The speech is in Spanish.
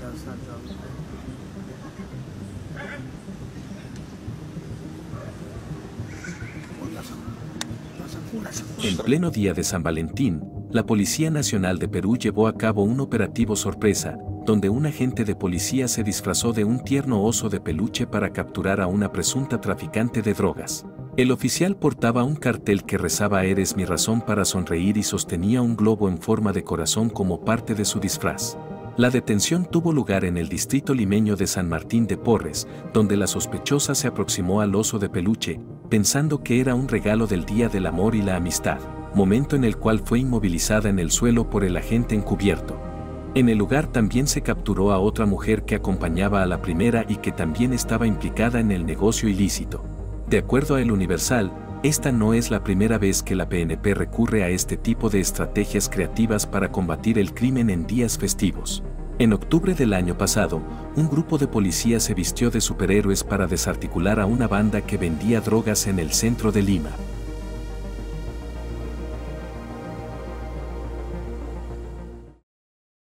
En pleno día de San Valentín, la Policía Nacional de Perú llevó a cabo un operativo sorpresa, donde un agente de policía se disfrazó de un tierno oso de peluche para capturar a una presunta traficante de drogas. El oficial portaba un cartel que rezaba "Eres mi razón para sonreír" y sostenía un globo en forma de corazón como parte de su disfraz. La detención tuvo lugar en el distrito limeño de San Martín de Porres, donde la sospechosa se aproximó al oso de peluche, pensando que era un regalo del Día del Amor y la Amistad, momento en el cual fue inmovilizada en el suelo por el agente encubierto. En el lugar también se capturó a otra mujer que acompañaba a la primera y que también estaba implicada en el negocio ilícito. De acuerdo a El Universal, esta no es la primera vez que la PNP recurre a este tipo de estrategias creativas para combatir el crimen en días festivos. En octubre del año pasado, un grupo de policías se vistió de superhéroes para desarticular a una banda que vendía drogas en el centro de Lima.